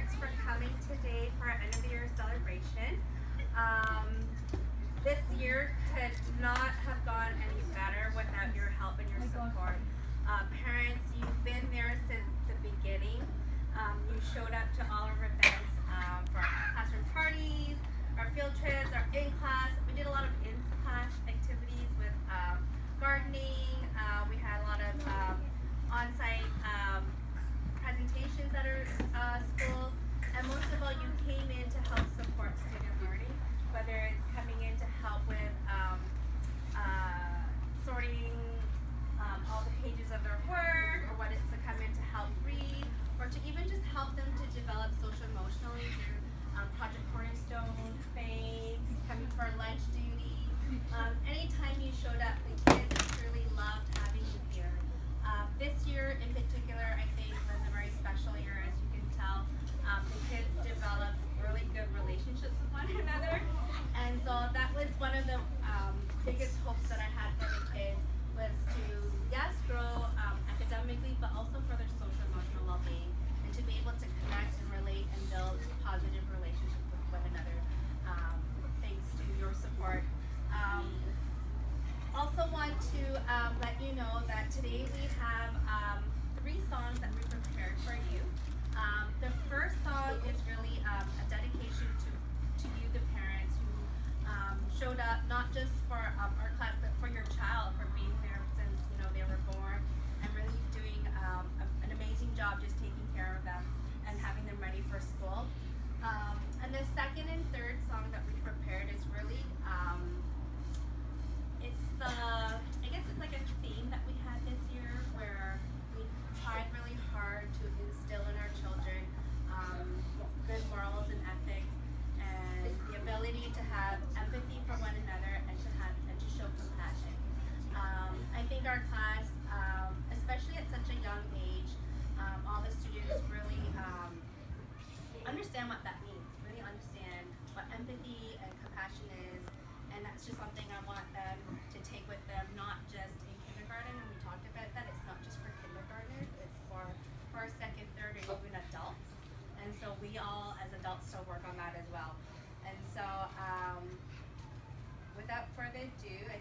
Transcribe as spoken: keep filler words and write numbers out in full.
parents for coming today for our end of the year celebration. Um, this year could not have gone any better without your help and your support. Uh, parents, you've been there since the beginning. Um, you showed up to all our events um, for our classroom parties, our field trips, our in-class. We did a lot of in-class activities with um, gardening. Uh, we had a lot of um, on-site um, presentations at our uh, schools, and most of all, you came in to help support student learning, whether it's coming in to help with um, uh, sorting um, all the pages of their work, or what it's to come in to help read, or to even just help them to develop social emotionally through um, Project Cornerstone, FAME, coming for lunch duty. Um, anytime you showed up, the kids truly loved having you here. Uh, this year in particular, I think, was a very special year, as you can tell. Um, the kids developed really good relationships with one another, and so that was one of the um, biggest hopes that I had for the kids, was to, yes, grow um, academically, but also for their social emotional well-being, and to be able to connect and relate and build positive relationships with one another, um, thanks to your support. Um, Also want to um, let you know that today we have um, three songs that we prepared for you. Um, the first song is really um, a dedication to, to you, the parents, who um, showed up not just for um, our class, but for your child, for being there since you know they were born, and really doing um, a, an amazing job just taking care of them and having them ready for school. Um, and the second and third song that we prepared is really um, it's the, I guess it's like a theme that we had this year, where we tried really hard to instill in our children um, good morals and ethics, and the ability to have empathy for one another, and to have and to show compassion. Um, I think our class, um, especially at such a young age, um, all the students really um, understand what that means, really understand what empathy and compassion is, and that's just something I want them to take with them, not just in kindergarten. And we talked about that, it's not just for kindergartners, it's for first, second, third, and even adults. And so we all, as adults, still work on that as well. And so, um, without further ado,